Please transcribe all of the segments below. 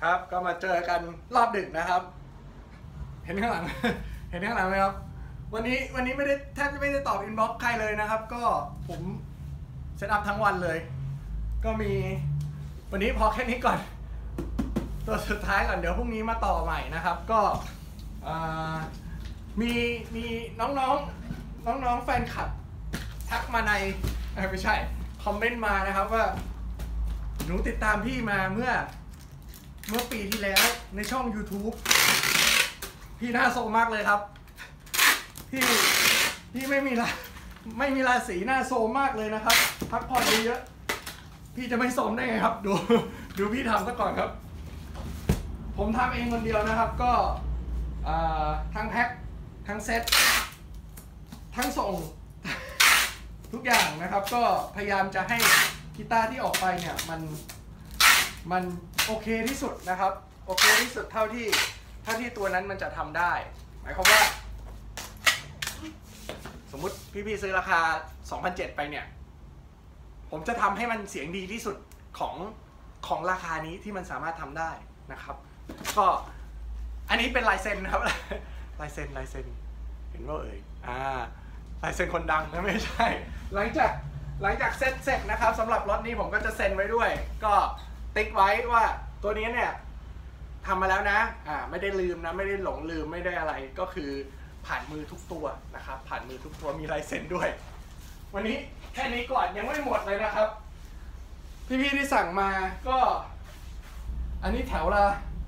ครับก็มาเจอกันรอบดึกนะครับเห็นข้างหลัง เห็นข้างหลังไหมครับวันนี้ไม่ได้แทบจะไม่ได้ตอบอินบ็อกซ์ใครเลยนะครับก็ผมเซตอัพทั้งวันเลยก็มีวันนี้พอแค่นี้ก่อนตัวสุดท้ายก่อนเดี๋ยวพรุ่งนี้มาต่อใหม่นะครับก็มีน้องแฟนคลับทักมาในไม่ใช่คอมเมนต์มานะครับว่าหนูติดตามพี่มาเมื่อปีที่แล้วในช่อง YouTube พี่น่าโซมากเลยครับพี่ไม่มีราศีหน้าโซมมากเลยนะครับพักผ่อนเยอะๆพี่จะไม่โซมได้ไงครับดูพี่ทำซะก่อนครับผมทำเองคนเดียวนะครับก็ทั้งแพ็คทั้งเซ็ตทั้งส่งทุกอย่างนะครับก็พยายามจะให้กีตาร์ที่ออกไปเนี่ยมันโอเคที่สุดนะครับโอเคที่สุดเท่าที่ตัวนั้นมันจะทำได้หมายความว่าสมมุติพี่ซื้อราคา 2,700 ไปเนี่ยผมจะทำให้มันเสียงดีที่สุดของราคานี้ที่มันสามารถทำได้นะครับก็อันนี้เป็นลายเซ็นนะครับลายเซ็นเห็นว่าลายเซ็นคนดังนะไม่ใช่หลังจากเซ็ตนะครับสำหรับรถนี้ผมก็จะเซ็นไว้ด้วยก็ติ๊กไว้ว่าตัวนี้เนี่ยทำมาแล้วนะไม่ได้ลืมนะไม่ได้หลงลืมไม่ได้อะไรก็คือผ่านมือทุกตัวนะครับผ่านมือทุกตัวมีลายเซ็นด้วยวันนี้แค่นี้ก่อนยังไม่หมดเลยนะครับพี่ที่สั่งมาก็อันนี้แถวละ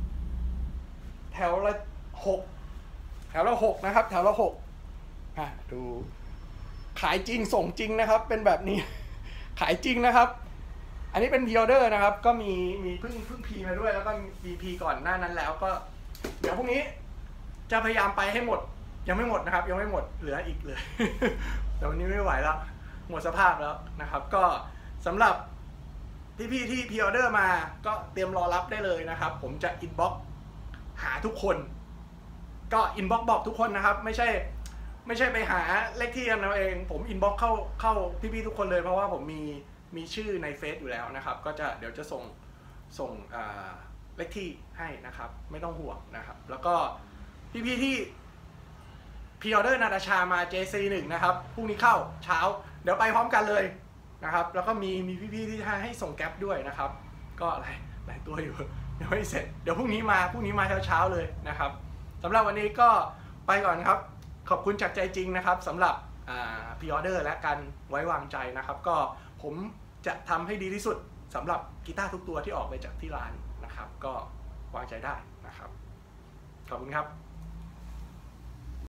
6นะครับแถวละ6ดูขายจริงส่งจริงนะครับเป็นแบบนี้ ขายจริงนะครับอันนี้เป็นพรีออเดอร์นะครับก็มีเพิ่งพีมาด้วยแล้วก็มีพีก่อนหน้านั้นแล้วก็เดี๋ยวพรุ่งนี้จะพยายามไปให้หมดยังไม่หมดนะครับยังไม่หมดเหลืออีกเลย แต่วันนี้ไม่ไหวแล้วหมดสภาพแล้วนะครับก็สำหรับพี่ที่พรีออเดอร์มาก็เตรียมรอรับได้เลยนะครับผมจะอินบ็อกซ์หาทุกคนก็อินบ็อกซ์บอกทุกคนนะครับไม่ใช่ไปหาเลขที่กันเอาเองผมอินบ็อกซ์เข้าพี่ทุกคนเลยเพราะว่าผมมีชื่อในเฟซอยู่แล้วนะครับก็เดี๋ยวจะส่งเลขที่ให้นะครับไม่ต้องห่วงนะครับแล้วก็พี่ที่พรีออเดอร์นาตาชามา JC1 นะครับพรุ่งนี้เข้าเช้าเดี๋ยวไปพร้อมกันเลยนะครับแล้วก็มีพี่ที่ให้ส่งแก๊ปด้วยนะครับก็หลายตัวอยู่ยังไม่เสร็จเดี๋ยวพรุ่งนี้มาเช้าเลยนะครับสำหรับวันนี้ก็ไปก่อนครับขอบคุณจากใจจริงนะครับสำหรับพรีออเดอร์และการไว้วางใจนะครับก็ผมจะทำให้ดีที่สุดสำหรับกีตาร์ทุกตัวที่ออกไปจากที่ร้านนะครับก็วางใจได้นะครับขอบคุณครับ